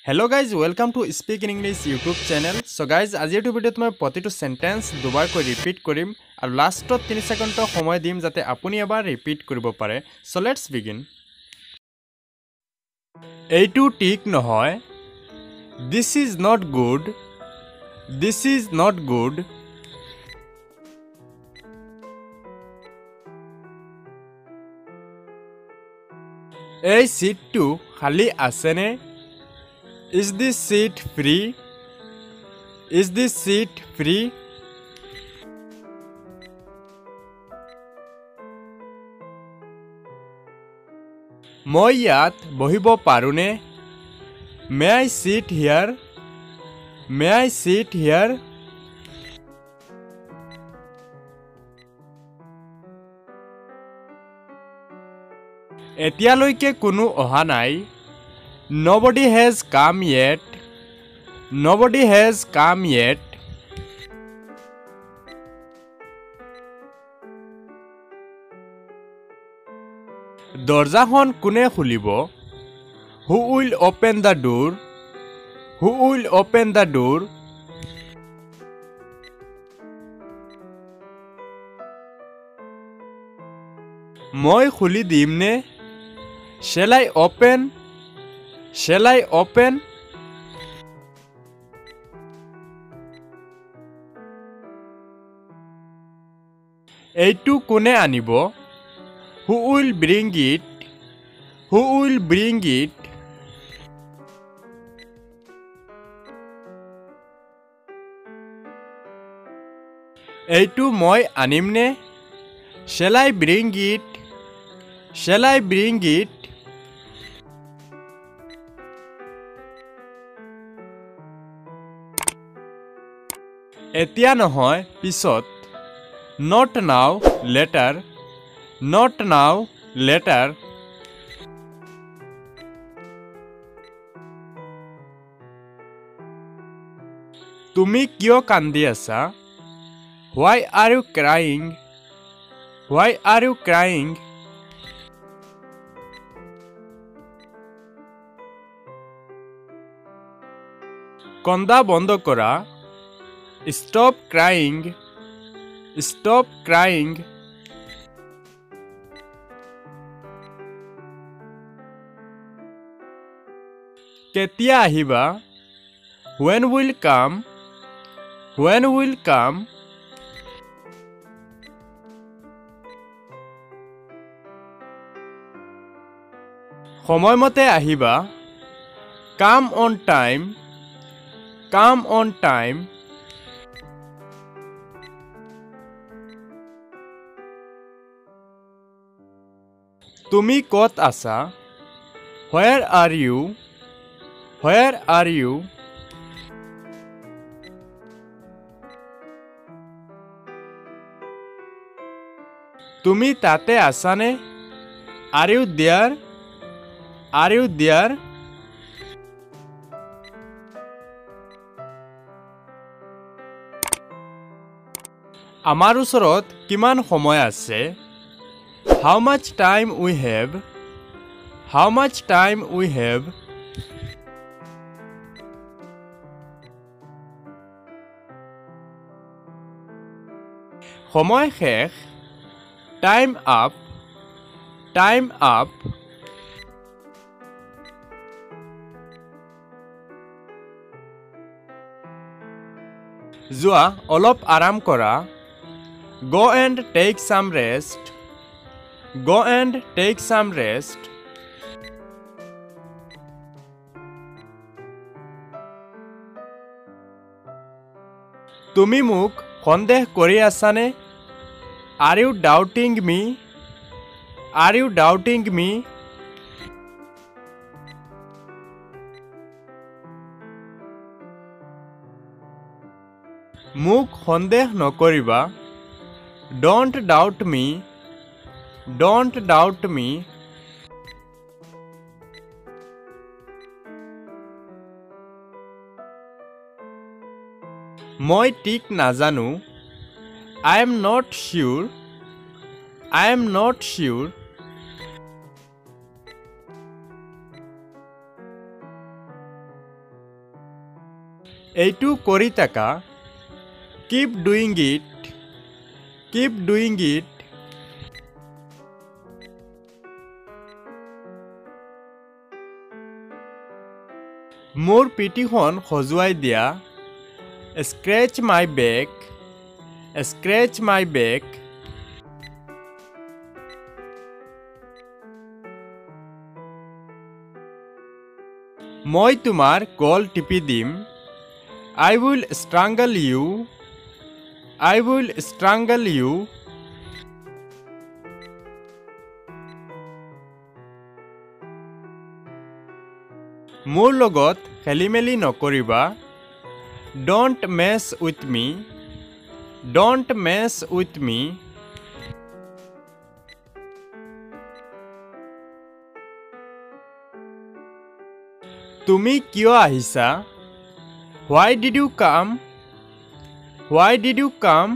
Hello guys, welcome to Speak in English YouTube channel. So guys, আজিৰ ভিডিঅ'ত মই প্ৰতিটো সেন্টেন্স দুবাৰকৈ ৰিপিট কৰিম আৰু লাষ্টত 3 সেকেন্ডৰ সময় দিম যাতে আপুনি এবাৰ ৰিপিট কৰিব পাৰে. So let's begin. এইটো ঠিক নহয়. This is not good. This is not good. এই সিটটো খালি আছেনে? Is this seat free? Is this seat free? মই ইয়াত বহিব পাৰোনে? May I sit here? May I sit here? এতিয়ালৈকে কোনো অহা নাই. Nobody has come yet. Nobody has come yet. দৰজাখন কোনে খুলিব? Who will open the door? Who will open the door? মই খুলি দিমনে? Shall I open? Shall I open? এইটো কোনে আনিব? Who will bring it? Who will bring it? এইটো মই আনিমনে? Shall I bring it? Shall I bring it? এতিয়া নহয় পিছত. Not now, later. Not now, later. তুমি কিয় কান্দি আছা? Why are you crying? Why are you crying? কন্দা বন্ধ কৰা. Stop crying. Stop crying. কেতিয়া আহিবা? When will come? When will come? সময়মতে আহিবা. Come on time. Come on time. তুমি ক'ত আছা? Where are you? Where are you? তুমি তাতে আছানে? Are you there? Are you there? আমাৰ ওচৰত কিমান সময় আছে? How much time we have? How much time we have? সময় শেষ. Time up. Time up. যোৱা অলপ আৰাম কৰা. Go and take some rest. Go and take some rest. তুমি মোক সন্দেহ কৰি আছানে? Are you doubting me? Are you doubting me? মোক সন্দেহ নকৰিবা. Don't doubt me. Don't doubt me. মই ঠিক নাজানো. I am not sure. I am not sure. এইটো কৰি থাকা keep doing it keep doing it মোৰ পিঠিখন খজুৱাই দিয়া scratch my back scratch my back মই তোমাৰ কল টিপি দিম I will strangle you I will strangle you মোৰ লগত খেলিমেলি নকৰিবা Don't mess with me Don't mess with me তুমি কিয় আহিছা Why did you come Why did you come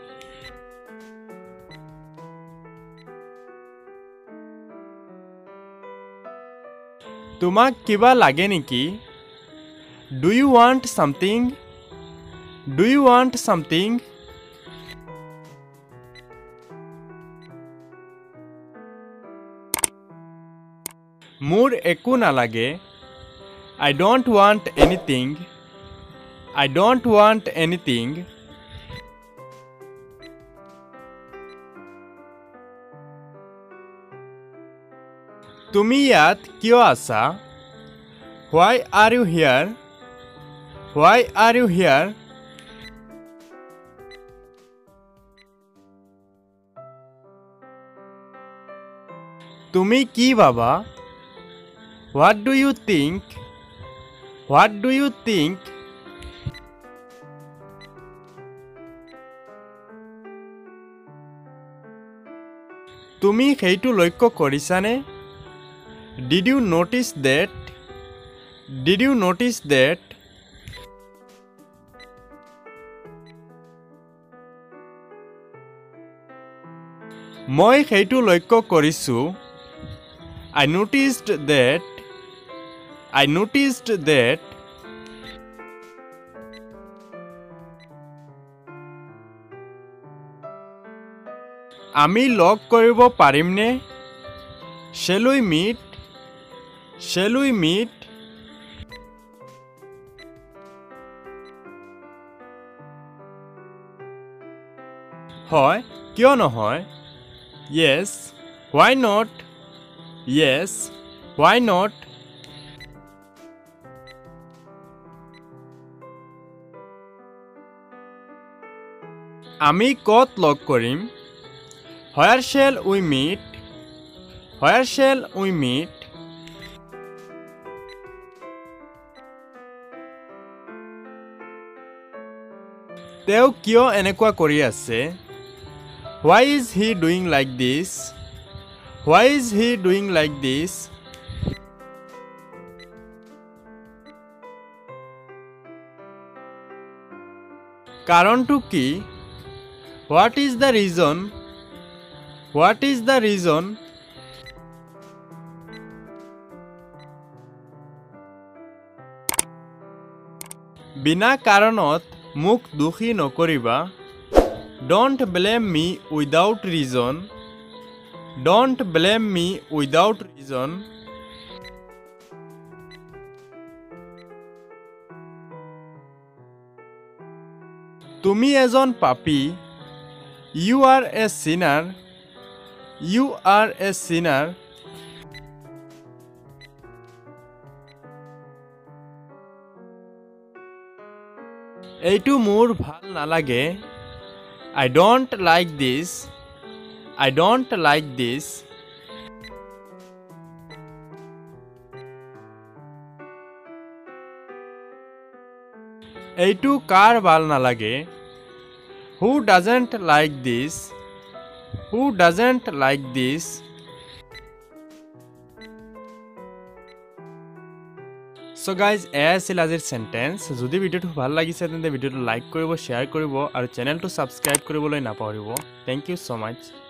তোমাক কিবা লাগে নেকি Do you want something Do you want something মোৰ একো নালাগে I don't want anything I don't want anything তুমি ইয়াত কিয় আছা Why are you here Why are you here তুমি কি ভাবা What do you think What do you think তুমি সেইটো লক্ষ্য কৰিছানে Did you notice that Did you notice that মই সেইটো লক্ষ্য কৰিছো I noticed that I noticed that আমি লগ কৰিব পাৰিমনে Shall we meet Shall we meet হয় কিয় নহয় Yes why not Yes why not আমি কত লগ কৰিম Where shall we meet Where shall we meet তেওঁ কিয় এনেকুৱা কৰি আছে Why is he doing like this Why is he doing like this কাৰণটো কি What is the reason What is the reason বিনা কাৰণত মোক দুখী নকৰিবা Don't blame me without reason Don't blame me without reason তুমি এজন পাপী You are a sinner You are a sinner এইটো মোৰ ভাল নালাগে I don't like this I don't like this এইটো কাৰ ভাল নালাগে Who doesn't like this Who doesn't like this So guys, আছিল আজিৰ সেন্টেন্স যদি ভিডিওটো ভাল লাগিছে তেন্তে ভিডিওটো লাইক কৰিব শেয়াৰ কৰিব আৰু চেনেলটো সাবস্ক্ৰাইব কৰিবলৈ নাপাহৰিব Thank you so much